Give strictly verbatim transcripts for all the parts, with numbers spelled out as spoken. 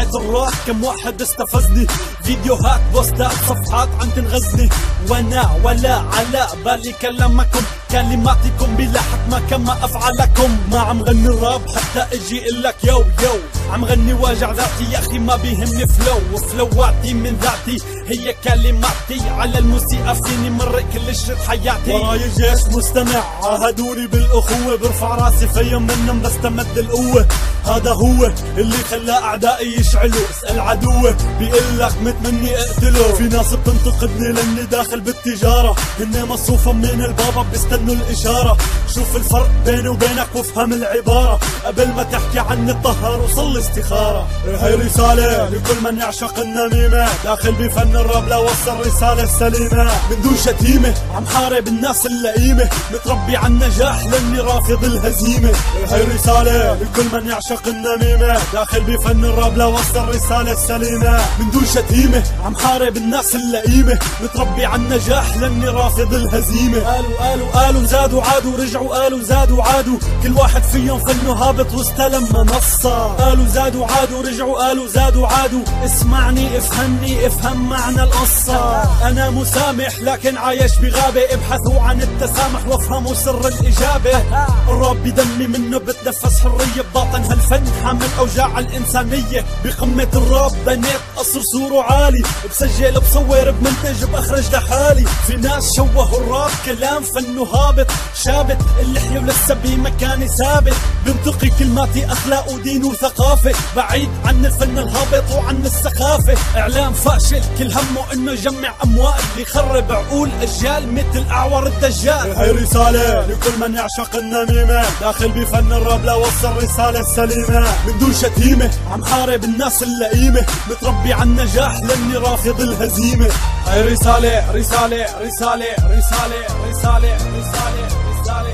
بطريق الراح كم واحد استفزني، فيديوهات بوستات صفحات عم تنغزني، وانا ولا على بالي كلامكم، كلماتكم بلا حكمة كما افعالكم. ما عم غني الراب حتى اجي اقلك يو يو، عم غني واجع ذاتي يا اخي ما بيهمني فلو، وفلواتي من ذاتي هي كلماتي، على الموسيقى فيني مرق كل شريط حياتي. وراي جيش مستمع عاهدوني بالاخوة، برفع راسي فيهم منهم بستمد القوة، هذا هو اللي خلى اعدائي يشعلوا. اسأل عدوه بيقلك متمني اقتله، في ناس بتنتقدني لاني داخل بالتجارة، هن مصروفا من البابا بيستنوا الاشارة. شوف الفرق بيني وبينك وافهم العبارة، قبل ما تحكي عني الطهر وصل استخارة. هي رسالة لكل من يعشق النميمة، داخل بفن الراب لوصل رسالة سليمة، من دون شتيمة عم حارب الناس اللئيمة، متربي على النجاح لاني رافض الهزيمة. هي رسالة لكل من يعشق النميمة، داخل بفن الراب لوصل رسالة سليمة، من دون شتيمة عم حارب الناس اللئيمة، متربي على النجاح لاني رافض الهزيمة. قالوا قالوا قالوا زادوا عادوا، رجعوا قالوا زادوا عادوا، كل واحد فيهم فنه هابط واستلم منصة. قالوا زادوا عادوا، رجعوا قالوا زادوا عادوا، اسمعني افهمني افهم معنى القصة. انا مسامح لكن عايش بغابة، ابحثوا عن التسامح وافهموا سر الاجابة. الراب بدمي منه بتنفس حرية بباطن هالفن، حامل اوجاع الانسانية، بقمة الراب بنيت قصر سوره عالي، بسجل بصور بمنتج باخرج لحالي. في ناس شوهوا الراب كلام فنه هابط، شابت اللحية ولسه بمكاني ثابت، بنتقي كلماتي اخلاق ودين وثقافة، بعيد عن الفن الهابط وعن السخافة. اعلام فاشل كل همه انه يجمع اموال، بيخرب عقول اجيال مثل اعور الدجال. هي رسالة لكل من يعشق النميمة، داخل بفن الراب لوصل رسالة سليمة، من دون شتيمة عم حارب الناس اللئيمة، متربي على النجاح لاني رافض الهزيمة. هي رسالة رسالة رسالة رسالة رسالة رسالة رسالة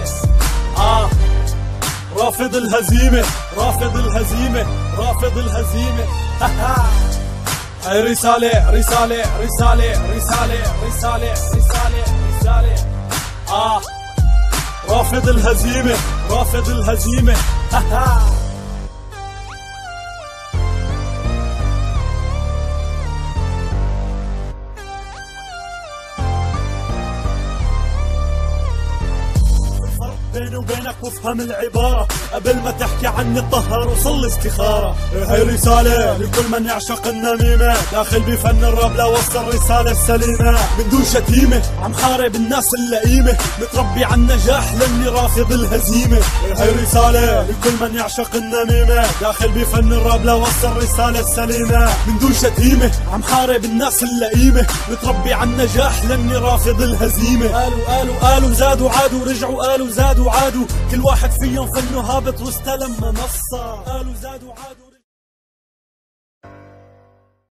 آه رافض الهزيمة رافض الهزيمة رافض الهزيمة. هي رسالة رسالة رسالة رسالة رسالة رسالة رسالة آه رافض الهزيمة رافض الهزيمة. بيني وبينك وافهم العبارة، قبل ما تحكي عني الطهر وصل استخارة. هي رسالة لكل من يعشق النميمة، داخل بفن الراب لوصل رسالة سليمة، من دون شتيمة عم حارب الناس اللئيمة، متربي على النجاح لاني رافض الهزيمة. هي رسالة لكل من يعشق النميمة، داخل بفن الراب لوصل رسالة سليمة، من دون شتيمة عم حارب الناس اللئيمة، متربي على النجاح لاني رافض الهزيمة. قالوا قالوا قالوا زادوا عادوا، رجعوا قالوا زادوا عادوا، كل واحد فيهم فنه هابط واستلم منصة. قالوا زادوا عادوا.